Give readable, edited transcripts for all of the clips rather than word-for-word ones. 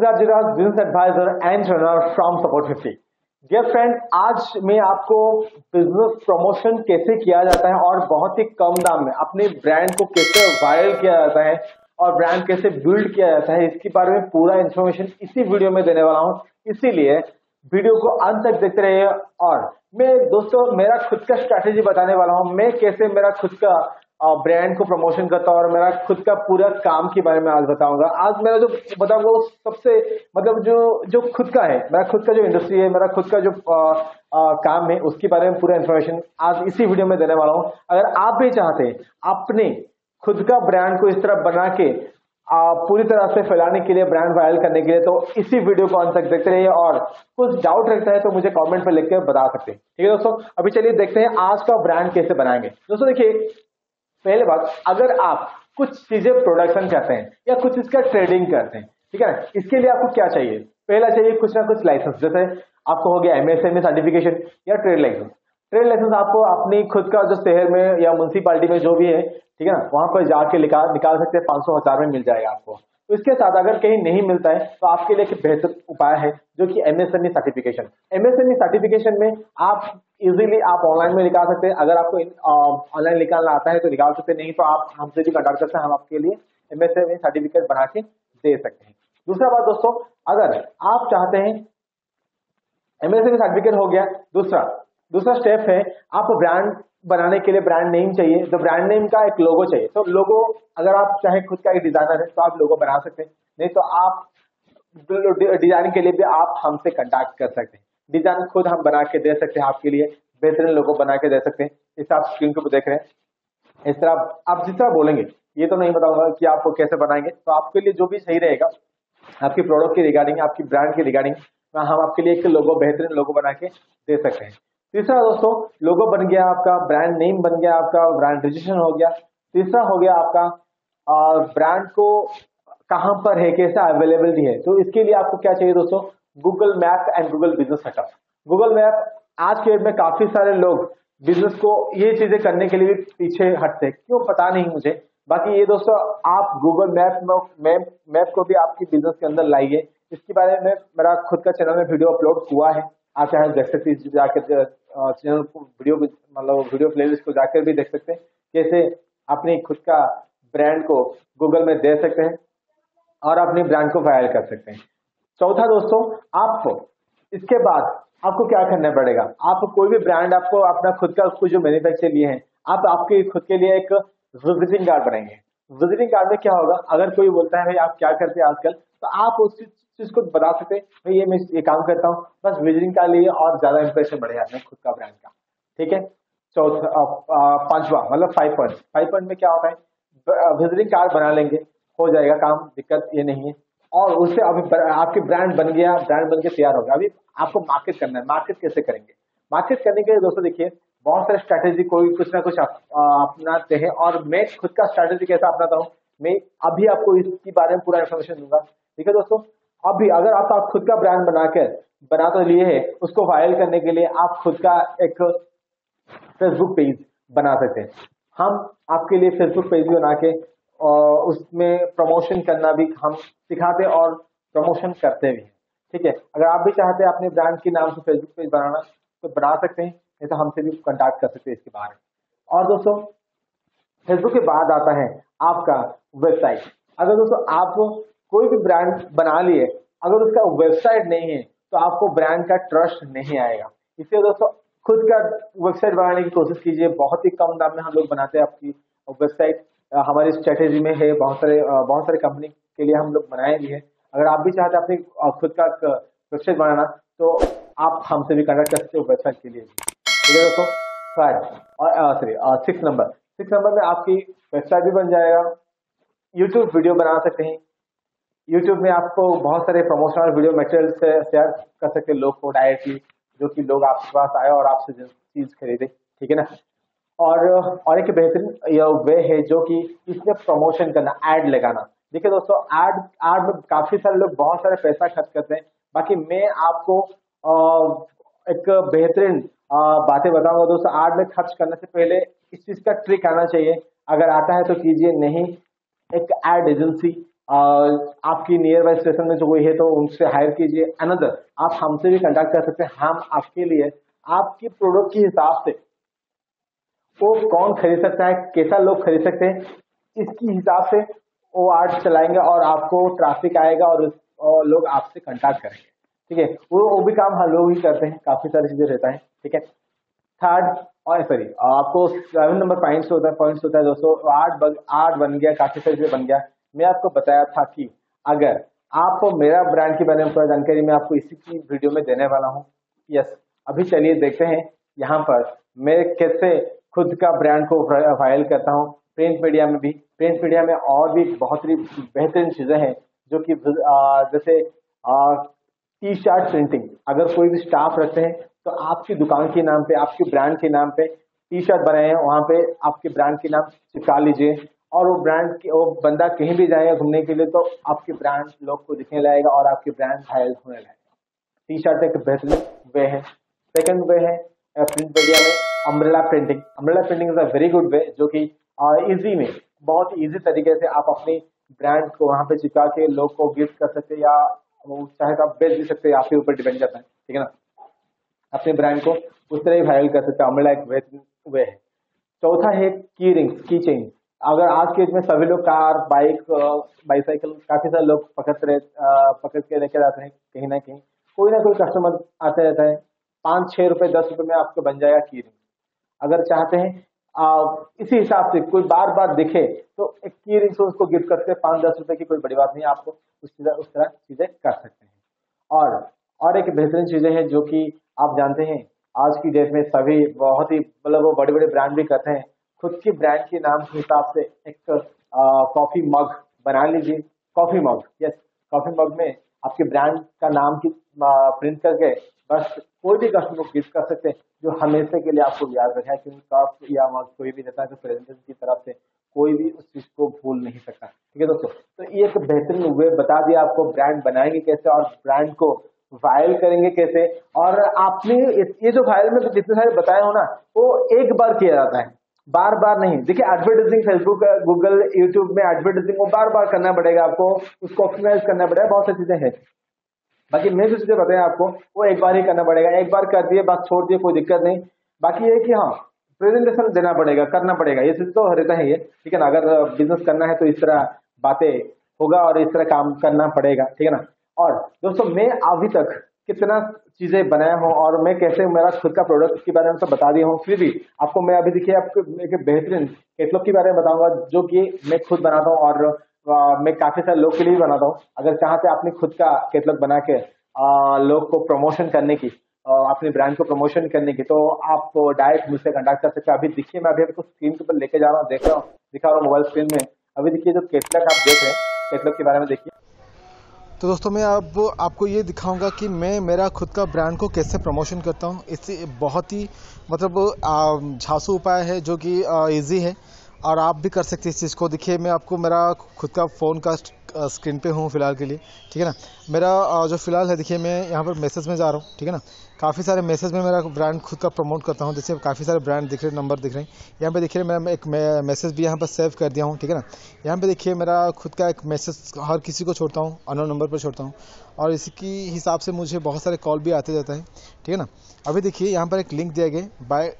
Arjunas, business advisor and trainer from Support 50। Dear friend, आज मैं आपको बिजनेस प्रमोशन कैसे किया जाता है और बहुत ही कम दाम में अपने ब्रांड को कैसे वायरल किया जाता है और ब्रांड कैसे बिल्ड किया जाता है, इसके बारे में पूरा इन्फॉर्मेशन इसी वीडियो में देने वाला हूं। इसीलिए वीडियो को अंत तक देखते रहिए। और मैं दोस्तों मेरा खुद का स्ट्रैटेजी बताने वाला हूं, मैं कैसे मेरा खुद का ब्रांड को प्रमोशन करता हूं और मेरा खुद का पूरा काम के बारे में आज बताऊंगा। आज मेरा जो बताऊंगा वो सबसे मतलब जो खुद का है, मेरा खुद का जो इंडस्ट्री है, मेरा खुद का जो काम है, उसके बारे में पूरा इन्फॉर्मेशन आज इसी वीडियो में देने वाला हूं। अगर आप भी चाहते हैं अपने खुद का ब्रांड को इस तरह बना के पूरी तरह से फैलाने के लिए, ब्रांड वायरल करने के लिए, तो इसी वीडियो को अंत तक देखते रहिए। और कुछ डाउट रहता है तो मुझे कमेंट पे लिख के बता सकते हैं। ठीक है दोस्तों, अभी चलिए देखते हैं आज का ब्रांड कैसे बनाएंगे। दोस्तों देखिए, पहले बात, अगर आप कुछ चीजें प्रोडक्शन करते हैं या कुछ इसका ट्रेडिंग करते हैं, ठीक है ना, इसके लिए आपको क्या चाहिए? पहला चाहिए कुछ ना कुछ लाइसेंस। जैसे आपको हो गया एमएसएमई सर्टिफिकेशन या ट्रेड लाइसेंस। ट्रेड लाइसेंस आपको अपनी खुद का जो शहर में या म्युनिसिपालिटी में जो भी है, ठीक है ना, वहां पर जाके निकाल सकते हैं, 500-1000 में मिल जाएगा आपको। तो इसके साथ अगर कहीं नहीं मिलता है तो आपके लिए एक बेहतर उपाय है जो कि एमएसएमई सर्टिफिकेशन। एमएसएमई सर्टिफिकेशन में आप इजीली आप ऑनलाइन में निकाल सकते हैं। अगर आपको ऑनलाइन निकालना आता है तो निकाल सकते हैं, नहीं तो आप हमसे भी कॉन्टैक्ट करते हैं, हम आपके लिए एमएसएमई सर्टिफिकेट बना के दे सकते हैं। दूसरा बात दोस्तों, अगर आप चाहते हैं एमएसएमई सर्टिफिकेट हो गया, दूसरा स्टेप है आप ब्रांड बनाने के लिए ब्रांड नेम चाहिए। तो ब्रांड नेम का एक लोगो चाहिए। तो लोगो, अगर आप चाहे खुद का एक डिजाइनर है तो आप लोगो बना सकते हैं, नहीं तो आप डिजाइनिंग के लिए भी आप हमसे कांटेक्ट कर सकते हैं। डिजाइन खुद हम बना के दे सकते हैं, आपके लिए बेहतरीन लोगो बना के दे सकते हैं। इस आप स्क्रीन को देख रहे हैं, इस तरह आप जिस तरह बोलेंगे, ये तो नहीं बताऊंगा कि आपको कैसे बनाएंगे। तो आपके लिए जो भी सही रहेगा आपकी प्रोडक्ट की रिगार्डिंग, आपकी ब्रांड की रिगार्डिंग, हम आपके लिए एक लोगो, बेहतरीन लोगो बना के दे सकते हैं। तीसरा दोस्तों, लोगो बन गया आपका, ब्रांड नेम बन गया आपका, ब्रांड रजिस्ट्रेशन हो गया। तीसरा हो गया आपका ब्रांड को कहां पर है, कैसा अवेलेबिलिटी है। तो इसके लिए आपको क्या चाहिए दोस्तों? Google map and Google business setup. Google map, आज के डेट में काफी सारे लोग बिजनेस को ये चीजें करने के लिए भी पीछे हटते हैं, क्यों पता नहीं मुझे। बाकी ये दोस्तों, आप गूगल मैप को भी आपकी बिजनेस के अंदर लाइए। इसके बारे में मेरा खुद का चैनल में वीडियो अपलोड हुआ है, आप चाहे देख सकते हैं, जाकर चैनल को वीडियो प्लेलिस्ट को जाकर भी देख सकते हैं कैसे अपनी खुद का ब्रांड को गूगल में दे सकते हैं और अपनी ब्रांड को वायरल कर सकते हैं। चौथा दोस्तों, आप इसके बाद आपको क्या करना पड़ेगा? आप कोई भी ब्रांड, आपको अपना खुद का कुछ जो मैन्युफैक्चर लिए हैं, आप आपके खुद के लिए एक विजिटिंग कार्ड बनाएंगे। विजिटिंग कार्ड में क्या होगा, अगर कोई बोलता है भाई आप क्या करते हैं आजकल, तो आप उस चीज को बता सकते हैं, भाई मैं ये काम करता हूँ, बस विजिटिंग कार्ड लिए और ज्यादा इंप्रेशन बढ़ेगा अपने खुद का ब्रांड का। ठीक है। चौथा, पांचवा मतलब 5 पॉइंट में क्या होता है, विजिटिंग कार्ड बना लेंगे, हो जाएगा काम, दिक्कत ये नहीं है। और उससे अभी आपकी ब्रांड बन गया, ब्रांड बन के तैयार हो गया। अभी आपको मार्केट करना है। मार्केट कैसे करेंगे? मार्केट करने के लिए दोस्तों देखिए, बहुत सारे स्ट्रैटेजी कोई कुछ ना कुछ अपनाते हैं, और मैं खुद का स्ट्रैटेजी कैसा अपनाता हूँ, मैं अभी आपको इसके बारे में पूरा इन्फॉर्मेशन दूंगा। ठीक है दोस्तों, अभी अगर आप खुद का ब्रांड बना तो लिए है, उसको वायरल करने के लिए आप खुद का एक फेसबुक पेज बना सकते हैं। हम आपके लिए फेसबुक पेज बना के उसमें प्रमोशन करना भी हम सिखाते और प्रमोशन करते भी हैं। ठीक है, अगर आप भी चाहते हैं अपने ब्रांड के नाम से फेसबुक पेज बनाना तो बना सकते हैं, नहीं तो हमसे भी कांटेक्ट कर सकते हैं इसके बारे में। और दोस्तों, फेसबुक के बाद आता है आपका वेबसाइट। अगर दोस्तों आप कोई भी ब्रांड बना लिए, अगर उसका वेबसाइट नहीं है तो आपको ब्रांड का ट्रस्ट नहीं आएगा। इसलिए दोस्तों खुद का वेबसाइट बनाने की कोशिश कीजिए। बहुत ही कम दाम में हम लोग बनाते हैं आपकी वेबसाइट, हमारी स्ट्रेटेजी में है। बहुत सारे कंपनी के लिए हम लोग बनाए भी है। अगर आप भी चाहते हैं अपनी खुद का वेबसाइट बनाना तो आप हमसे भी कनेक्ट कर सकते हो वेबसाइट के लिए। ठीक है दोस्तों, और 6 नंबर में आपकी वेबसाइट भी बन जाएगा। यूट्यूब वीडियो बना सकते हैं। यूट्यूब में आपको बहुत सारे प्रमोशनल वीडियो मटेरियल से शेयर कर सकते हैं लोग को डायरेक्टली, जो कि लोग आपके पास आए और आपसे चीज खरीदे। ठीक है ना। और एक बेहतरीन यह वे है जो कि इसमें प्रमोशन करना, ऐड लगाना। देखिए दोस्तों, ऐड में काफी सारे लोग बहुत सारे पैसा खर्च करते हैं। बाकी मैं आपको एक बेहतरीन बातें बताऊंगा दोस्तों। ऐड में खर्च करने से पहले इस चीज का ट्रिक आना चाहिए। अगर आता है तो कीजिए, नहीं एक एड एजेंसी आपकी नियर बाय स्टेशन में जो कोई है तो उनसे हायर कीजिए। अनदर आप हमसे भी कांटेक्ट कर सकते हैं। हम आपके लिए आपके प्रोडक्ट के हिसाब से वो कौन खरीद सकता है, कैसा लोग खरीद सकते हैं, इसकी हिसाब से वो आर्ट चलाएंगे और आपको ट्रैफिक आएगा और लोग आपसे कांटेक्ट करेंगे। ठीक है, वो भी काम हम लोग ही करते हैं, काफी सारी चीजें रहता है। ठीक है, थर्ड और सॉरी आपको 7 नंबर पॉइंट्स होता है दोस्तों। आठ बन गया, काफी सारी चीजें बन गया। मैं आपको बताया था कि अगर आपको मेरा ब्रांड के बारे में पूरा जानकारी मैं आपको इसी की वीडियो में देने वाला हूँ। यस, अभी चलिए देखते हैं यहाँ पर मैं कैसे खुद का ब्रांड को वायरल करता हूँ प्रिंट मीडिया में भी। प्रिंट मीडिया में और भी बहुत ही बेहतरीन चीजें हैं जो कि जैसे टी शर्ट प्रिंटिंग। अगर कोई भी स्टाफ रखते हैं तो आपकी दुकान के नाम पे, आपके ब्रांड के नाम पे टी शर्ट बनाए हैं, वहां पे आपके ब्रांड के नाम चिपका लीजिए और वो बंदा कहीं भी जाएगा घूमने के लिए तो आपके ब्रांड लोग को दिखने लगेगा और आपके ब्रांड वायरल होने लगेगा। टी शर्ट एक बेहतरीन वे है। सेकंड वे है प्रिंट मीडिया में umbrella printing. Umbrella printing is a very good way जो कि इजी में, बहुत इजी तरीके से आप अपनी ब्रांड को वहां पे चिपका के लोग को गिफ्ट कर सकते हैं या वो चाहे तो आप बेच भी सकते हैं, आपके ऊपर डिपेंड करता है। ठीक है ना, अपने ब्रांड को उस तरह ही वायरल कर सकते हैं। अम्ब्रेला एक बेहतरीन वे है। चौथा है की रिंग्स, की चेन। अगर आज के डेट में सभी लोग कार, बाइक, बाईसाइकिल काफी सारे लोग पकड़ के लेके जाते हैं, कहीं ना कहीं कोई ना कोई कस्टमर आते रहता है। 5-6 रुपए 10 रुपए में आपको बन जाएगा की रिंग। अगर चाहते हैं इसी हिसाब से कोई बार बार दिखे तो एक की रिंग से उसको गिफ्ट करके 5-10 रुपए की कोई बड़ी बात नहीं, आपको उस तरह चीजें कर सकते हैं। और एक बेहतरीन चीजें हैं जो कि आप जानते हैं आज की डेट में सभी बहुत ही मतलब वो बड़े बड़े ब्रांड भी करते हैं। खुद के ब्रांड के नाम के हिसाब से एक कॉफी मग बना लीजिए। Coffee mug, yes, coffee mug में आपके ब्रांड का नाम की प्रिंट करके बस कोई भी कस्टमर को गिफ्ट कर सकते हैं जो हमेशा के लिए आपको याद रखा है, क्योंकि कप या मग कोई भी देता है तो प्रेजेंटेशन की तरफ से कोई भी उस चीज को भूल नहीं सकता। ठीक है दोस्तों, तो ये एक बेहतरीन वे बता दिया आपको ब्रांड बनाएंगे कैसे और ब्रांड को वायरल करेंगे कैसे। और आपने ये जो वायरल में जितने सारे बताए हो ना वो एक बार किया जाता है, बार बार नहीं। देखिए एडवर्टाइजिंग फेसबुक, गूगल, यूट्यूब में एडवर्टाइजिंग को बार बार करना पड़ेगा, आपको उसको ऑप्टिमाइज करना पड़ेगा, बहुत सारी चीजें हैं। बाकी मैं जो चीजें बताया आपको वो एक बार ही करना पड़ेगा, एक बार कर दिए बस छोड़ दिए कोई दिक्कत नहीं। बाकी ये कि हाँ प्रेजेंटेशन देना पड़ेगा, करना पड़ेगा, ये चीज तो रहता है ये। ठीक है ना, अगर बिजनेस करना है तो इस तरह बातें होगा और इस तरह काम करना पड़ेगा। ठीक है ना। और दोस्तों मैं अभी तक कितना चीजें बनाया हूँ और मैं कैसे मेरा खुद का प्रोडक्ट के बारे में सब बता दिया हूँ, फिर भी आपको मैं अभी देखिए आपको एक बेहतरीन कैटलॉग के बारे में बताऊंगा जो कि मैं खुद बनाता हूँ और मैं काफी सारे लोग के लिए भी बनाता हूँ। अगर चाहते अपने खुद का कैटलॉग बना के लोग को प्रमोशन करने की, अपने ब्रांड को प्रमोशन करने की, तो आप डायरेक्ट मुझसे कांटेक्ट कर सकते हैं। अभी देखिए मैं अभी आपको स्क्रीन के ऊपर लेके जा रहा हूँ, दिखा रहा हूँ मोबाइल स्क्रीन में। अभी देखिए जो कैटलॉग आप देख रहे हैं, कैटलॉग के बारे में देखिए। तो दोस्तों मैं अब आपको ये दिखाऊंगा कि मैं मेरा खुद का ब्रांड को कैसे प्रमोशन करता हूँ। इससे बहुत ही मतलब झांसू उपाय है जो कि इजी है और आप भी कर सकते हैं इस चीज़ को। देखिए मैं आपको मेरा खुद का फ़ोन का स्क्रीन पे हूँ फिलहाल के लिए। ठीक है ना, मेरा जो फिलहाल है देखिए मैं यहाँ पर मैसेज में जा रहा हूँ। ठीक है ना, काफ़ी सारे मैसेज में मेरा ब्रांड खुद का प्रमोट करता हूँ। जैसे काफ़ी सारे ब्रांड दिख रहे हैं, नंबर दिख रहे हैं यहाँ पे। देखिए मैं एक मैसेज भी यहाँ पर सेव कर दिया हूँ। ठीक है ना, यहाँ पे देखिए मेरा खुद का एक मैसेज हर किसी को छोड़ता हूँ, अननोन नंबर पर छोड़ता हूँ और इसकी हिसाब से मुझे बहुत सारे कॉल भी आते जाता है। ठीक है ना, अभी देखिए यहाँ पर एक लिंक दिया गया bye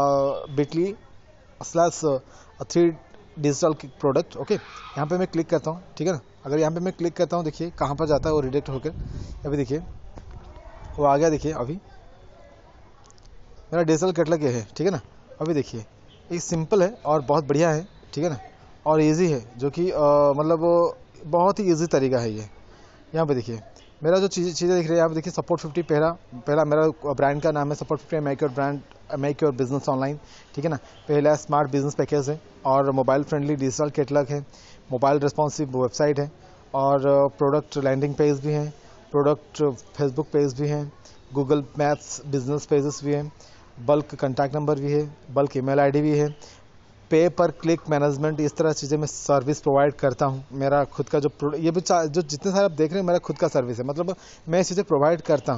bit.ly/3 digital product. Okay, यहाँ पे मैं क्लिक करता हूँ। ठीक है ना, अगर यहाँ पे मैं क्लिक करता हूँ देखिए कहाँ पर जाता है वो रिडायरेक्ट होकर। अभी देखिए वो आ गया। देखिए अभी मेरा डिजिटल कैटलॉग ये है। ठीक है ना, अभी देखिए ये सिंपल है और बहुत बढ़िया है। ठीक है ना, और इजी है जो कि मतलब बहुत ही इजी तरीका है ये। यहाँ पे देखिए मेरा जो चीज़ें दिख रही है, यहाँ पे देखिए सपोर्ट 50 पहला मेरा ब्रांड का नाम है support 50 make your business online. ठीक है ना, पहला स्मार्ट बिजनेस पैकेज है और मोबाइल फ्रेंडली डिजिटल कैटलॉग है, मोबाइल रिस्पॉन्सिव वेबसाइट है और प्रोडक्ट लैंडिंग पेज भी हैं, प्रोडक्ट फेसबुक पेज भी हैं, गूगल मैप्स बिजनेस पेजेस भी हैं, बल्क कॉन्टैक्ट नंबर भी है, बल्क ईमेल आईडी भी है, पे पर क्लिक मैनेजमेंट, इस तरह चीज़ें मैं सर्विस प्रोवाइड करता हूँ। मेरा खुद का जो ये भी जो जितने सारे आप देख रहे हैं मेरा खुद का सर्विस है, मतलब मैं ये चीज़ें प्रोवाइड करता हूँ।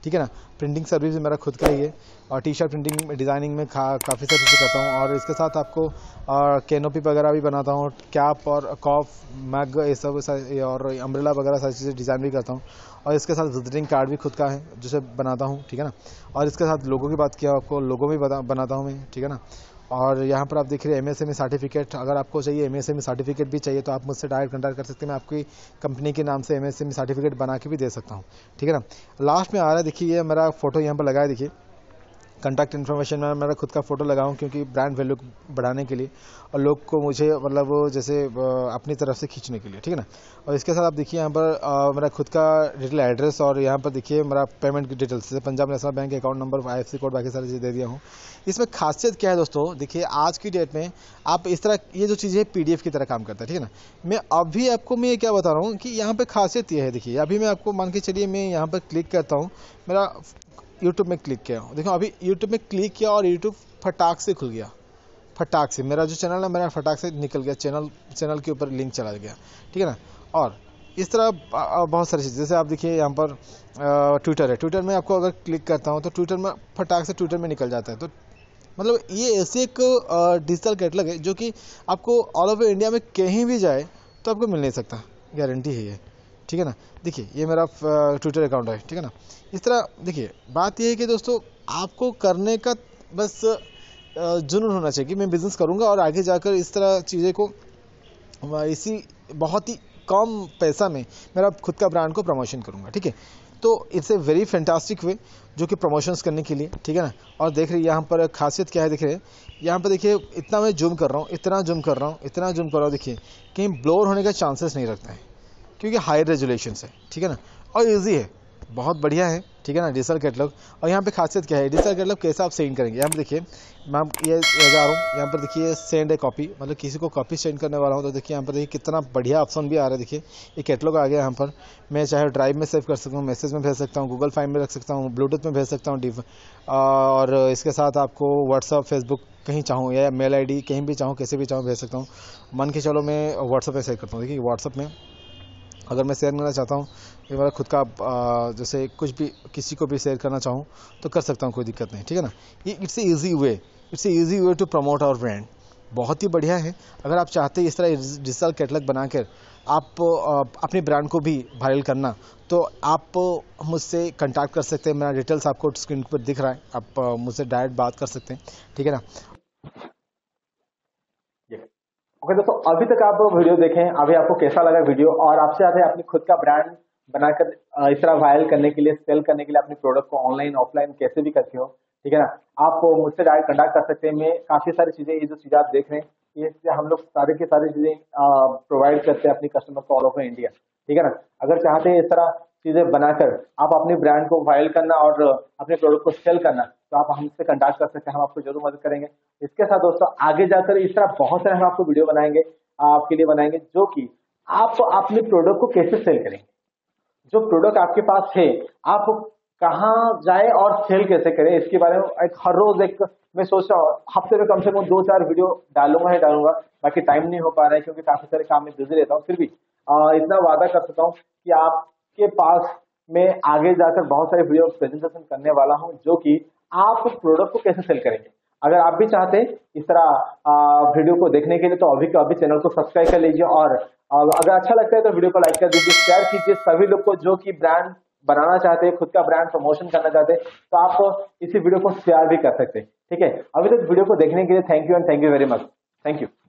ठीक है ना। प्रिंटिंग सर्विस भी मेरा खुद का ही है और टी शर्ट प्रिंटिंग डिज़ाइनिंग में काफ़ी सारी चीज़ें करता हूँ और इसके साथ आपको कैनोपी वगैरह भी बनाता हूँ, कैप और कॉफ मैग ये सब और अम्ब्रेला वगैरह सारी चीज़ें डिज़ाइन भी करता हूँ और इसके साथ विजिटिंग कार्ड भी खुद का है जिसे बनाता हूँ, ठीक है ना। और इसके साथ लोगों की बात किया, आपको लोगो भी बनाता हूँ मैं, ठीक है ना। और यहाँ पर आप देख रहे हैं MSME सर्टिफिकेट, अगर आपको चाहिए MSME सर्टिफिकेट भी चाहिए तो आप मुझसे डायरेक्ट कॉन्टैक्ट कर सकते हैं, मैं आपकी कंपनी के नाम से MSME सर्टिफिकेट बना के भी दे सकता हूँ, ठीक है ना। लास्ट में आ रहा है, देखिए ये मेरा फोटो यहाँ पर लगा है, देखिए कॉन्टैक्ट इन्फॉर्मेशन में मेरा खुद का फोटो लगाऊं क्योंकि ब्रांड वैल्यू बढ़ाने के लिए और लोग को मुझे मतलब जैसे अपनी तरफ से खींचने के लिए, ठीक है ना। और इसके साथ आप देखिए यहाँ पर मेरा खुद का डिटेल एड्रेस और यहाँ पर देखिए मेरा पेमेंट की डिटेल्स, जैसे Punjab national bank account number, IFSC code, बाकी सारी चीज़ें दे दिया हूँ। इसमें खासियत क्या है दोस्तों, देखिए आज की डेट में आप इस तरह ये जो चीज़ें PDF की तरह काम करता है, ठीक है ना। मैं अभी आपको मैं ये क्या बता रहा हूँ कि यहाँ पे खासियत ये है, देखिए अभी मैं आपको मान के चलिए मैं यहाँ पर क्लिक करता हूँ, मेरा यूट्यूब में क्लिक किया, देखो अभी यूट्यूब में क्लिक किया और यूट्यूब फटाक से खुल गया, फटाक से मेरा जो चैनल है मेरा फटाक से निकल गया, चैनल के ऊपर लिंक चला गया, ठीक है ना। और इस तरह बहुत सारी चीज़, जैसे आप देखिए यहाँ पर ट्विटर है, ट्विटर में आपको अगर क्लिक करता हूँ तो ट्विटर में फटाक से ट्विटर में निकल जाता है। तो मतलब ये ऐसे एक डिजिटल कैटलॉग है जो कि आपको ऑल ओवर इंडिया में कहीं भी जाए तो आपको मिल नहीं सकता, गारंटी है ये, ठीक है ना। देखिए ये मेरा ट्विटर अकाउंट है, ठीक है ना। इस तरह देखिए बात ये है कि दोस्तों आपको करने का बस जुनून होना चाहिए कि मैं बिज़नेस करूंगा और आगे जाकर इस तरह चीज़ें को इसी बहुत ही कम पैसा में मेरा खुद का ब्रांड को प्रमोशन करूंगा, ठीक है। तो it's a very fantastic way जो कि प्रमोशंस करने के लिए, ठीक है ना। और देख रहे यहाँ पर खासियत क्या है, देख रहे यहाँ पर देखिए इतना मैं जूम कर रहा हूँ, इतना जूम कर रहा हूँ, इतना जूम कर रहा हूँ, देखिए कहीं ब्लोर होने का चांसेस नहीं रखता है क्योंकि हाई रेजोल्यूशन है, ठीक है ना। और ईजी है, बहुत बढ़िया है, ठीक है ना, डिजिटल कैटलॉग। और यहाँ पे खासियत क्या है, डिजिटल कैटलॉग कैसे आप सेंड करेंगे, यहाँ पे देखिए मैं ये लगा रहा हूँ, यहाँ पर देखिए सेंड ए कॉपी, मतलब किसी को कॉपी सेंड करने वाला हूँ तो देखिए यहाँ पर देखिए कितना बढ़िया ऑप्शन भी आ रहा है, देखिए ये कैटलॉग आ गया यहाँ पर। मैं चाहे ड्राइव में सेव कर सकता हूँ, मैसेज में भेज सकता हूँ, गूगल फाइल में रख सकता हूँ, ब्लूटूथ में भेज सकता हूँ, और इसके साथ आपको व्हाट्सअप, फेसबुक कहीं चाहूँ या मेल ID कहीं भी चाहूँ, कैसे भी चाहूँ भेज सकता हूँ। मान के चलो मैं व्हाट्सअप में शेयर करता हूँ, देखिए व्हाट्सअप में अगर मैं शेयर करना चाहता हूँ ये मेरा खुद का जैसे कुछ भी किसी को भी शेयर करना चाहूँ तो कर सकता हूँ, कोई दिक्कत नहीं, ठीक है ना। ये it's a easy way to promote our brand, बहुत ही बढ़िया है। अगर आप चाहते हैं इस तरह डिजिटल कैटलॉग बनाकर आप अपने ब्रांड को भी वायरल करना तो आप मुझसे कांटेक्ट कर सकते हैं, मेरा डिटेल्स आपको स्क्रीन पर दिख रहा है, आप मुझसे डायरेक्ट बात कर सकते हैं, ठीक है ना। ओके दोस्तों, अभी तक आप वीडियो देखें, अभी आपको कैसा लगा वीडियो, और आप चाहते हैं अपनी खुद का ब्रांड बनाकर इस तरह वायरल करने के लिए, सेल करने के लिए अपने प्रोडक्ट को ऑनलाइन ऑफलाइन कैसे भी करते हो, ठीक है ना। आप मुझसे डायरेक्ट कंटैक्ट कर सकते हैं। मैं काफी सारी चीजें, ये जो चीजें आप देख रहे हैं, ये हम लोग सारे की सारी चीजें प्रोवाइड करते हैं अपनी कस्टमर को ऑल ओवर इंडिया, ठीक है ना। अगर चाहते हैं इस तरह चीजें बनाकर आप अपने ब्रांड को वायरल करना और अपने प्रोडक्ट को सेल करना तो आप हमसे कांटेक्ट कर सकते हैं, हम आपको जरूर मदद करेंगे। इसके साथ दोस्तों आगे जाकर इस तरह बहुत सारे हम आपको वीडियो बनाएंगे, आपके लिए बनाएंगे, जो कि आप अपने प्रोडक्ट को कैसे सेल करेंगे, जो प्रोडक्ट आपके पास है आप कहाँ जाए और सेल कैसे करें, इसके बारे में हर रोज मैं सोच रहा हूँ हफ्ते में कम से कम 2-4 वीडियो डालूंगा। बाकी टाइम नहीं हो पा रहा है क्योंकि काफी सारे काम में बिजी रहता हूँ, फिर भी इतना वादा कर सकता हूँ कि आपके पास मैं आगे जाकर बहुत सारे वीडियो प्रेजेंटेशन करने वाला हूँ जो कि आप प्रोडक्ट को कैसे सेल करेंगे। अगर आप भी चाहते हैं इस तरह वीडियो को देखने के लिए तो अभी के अभी चैनल को सब्सक्राइब कर लीजिए, और अगर अच्छा लगता है तो वीडियो को लाइक कर दीजिए, शेयर कीजिए सभी लोग को जो कि ब्रांड बनाना चाहते हैं, खुद का ब्रांड प्रमोशन करना चाहते हैं, तो आप इसी वीडियो को शेयर भी कर सकते हैं, ठीक है। अभी तक वीडियो को देखने के लिए thank you and thank you very much, thank you.